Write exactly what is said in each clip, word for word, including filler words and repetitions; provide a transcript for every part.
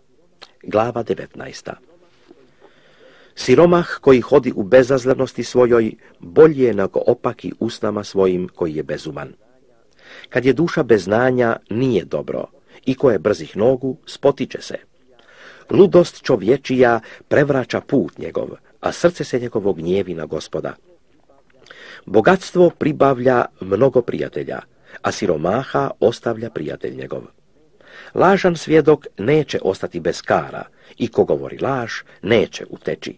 Glava devetnaesta. Siromah koji hodi u bezazlenosti svojoj, bolji je nego opaki usnama svojim koji je bezuman. Kad je duša bez znanja, nije dobro, i ko je brzih nogu, spotiče se. Ludost čovječija prevraća put njegov, a srce se njegovo gnjevi na Gospoda. Bogatstvo pribavlja mnogo prijatelja, a siromaha ostavlja prijatelj njegov. Lažan svjedok neće ostati bez kara, i ko govori laž, neće uteći.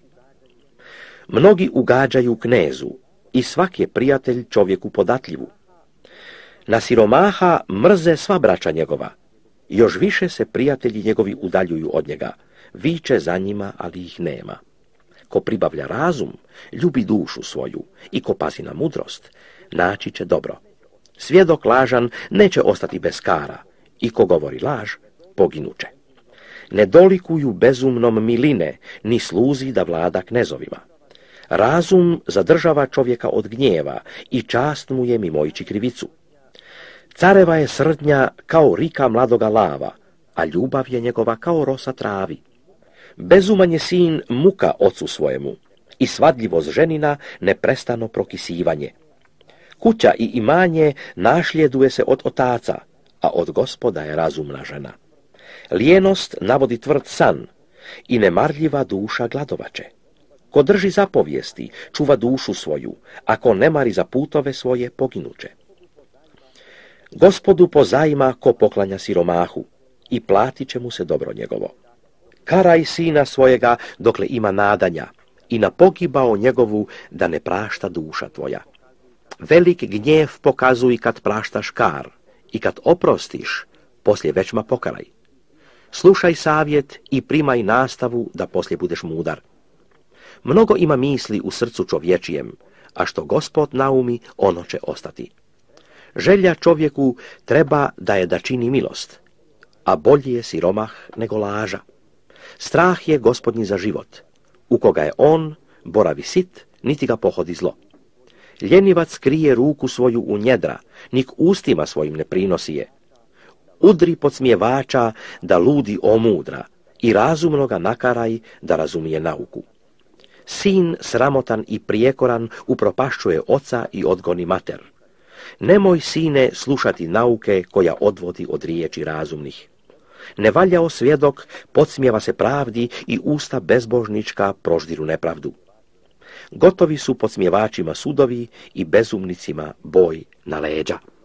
Mnogi ugađaju knezu, i svak je prijatelj čovjeku podatljivu. Na siromaha mrze sva braća njegova, još više se prijatelji njegovi udaljuju od njega, viče za njima, ali ih nema. Ko pribavlja razum, ljubi dušu svoju, i ko pazi na mudrost, naći će dobro. Svjedok lažan neće ostati bez kara, i ko govori laž, poginuće. Ne dolikuju bezumnom miline, ni sluzi da vlada knezovima. Razum zadržava čovjeka od gnjeva, i čast mu je mimoići krivicu. Careva je srdnja kao rika mladoga lava, a ljubav je njegova kao rosa travi. Bezuman je sin muka ocu svojemu, i svadljivost ženina neprestano prokisivanje. Kuća i imanje našljeduje se od otaca, a od Gospoda je razumna žena. Lijenost navodi tvrd san, i nemarljiva duša gladovače. Ko drži zapovijesti, čuva dušu svoju, a ko ne mari za putove svoje, poginuće. Gospodu pozajma ko poklanja siromahu, i platit će mu se dobro njegovo. Karaj sina svojega dokle ima nadanja, i na pogibao njegovu da ne prašta duša tvoja. Velik gnjev pokazuj kad praštaš kar, i kad oprostiš, poslije većma pokaraj. Slušaj savjet i primaj nastavu da poslije budeš mudar. Mnogo ima misli u srcu čovječijem, a što Gospod naumi, ono će ostati. Želja čovjeku treba da je da čini milost, a bolji je siromah nego laža. Strah je Gospodnji za život, u koga je on, boravi sit, niti ga pohodi zlo. Ljenivac krije ruku svoju u njedra, nik ustima svojim ne prinosi je. Udri podsmjevača da ludi omudra, i razumnoga nakaraj da razumije nauku. Sin sramotan i prijekoran upropašćuje oca i odgoni mater. Nemoj, sine, slušati nauke koja odvodi od riječi razumnih. Nevaljao svjedok podsmijeva se pravdi, i usta bezbožnička proždiru nepravdu. Gotovi su podsmjevačima sudovi, i bezumnicima boj na leđa.